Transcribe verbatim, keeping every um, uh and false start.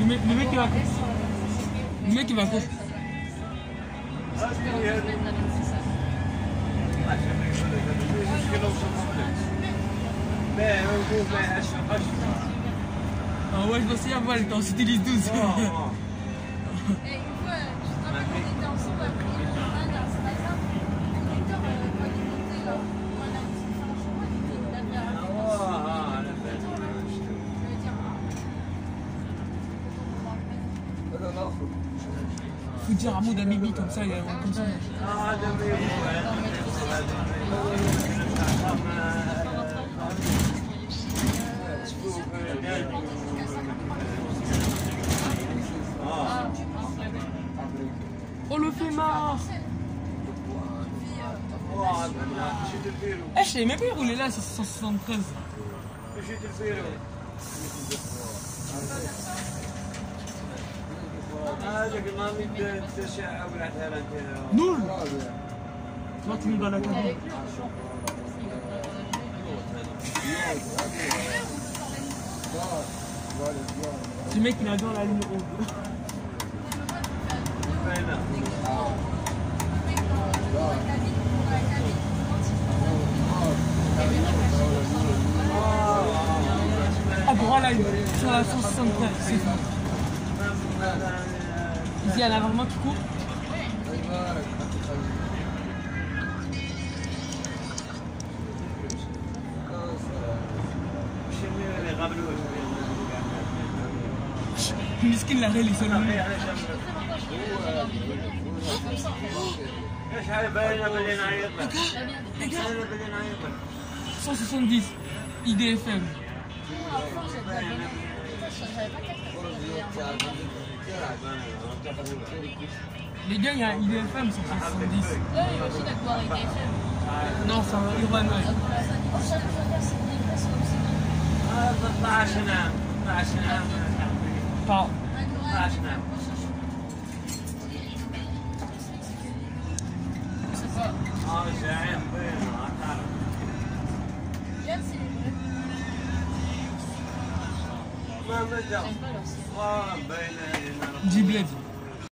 mec, le mec qui va le mec qui va faire. Ah ouais, je dois essayer à voir le temps, s'utilise douze. Et une fois, je te rappelle qu'on était ensemble après un an, c'est pas ça. Le directeur, quand il montait là, on a dit franchement, il avait un Faut dire un mot d'Amibi comme ça, il y a un comme ça. Oh le fait marre. Eh, je savais même pas rouler là, c'est cent soixante-treize. Nul. Toi tu mets dans la cabine. Ce mec il adore la ligne ronde. Ah voilà, sur la cent soixante-treize, c'est ça. Ici, il y en a vraiment qui courent. مسكين العيال يسولوني. cent soixante-dix I D F M. Les gars, il y a I D F M sur cent soixante-dix. Là, il y a aussi d'accord avec I D F M. Non, c'est un Urban Way. Pas. G-Blade.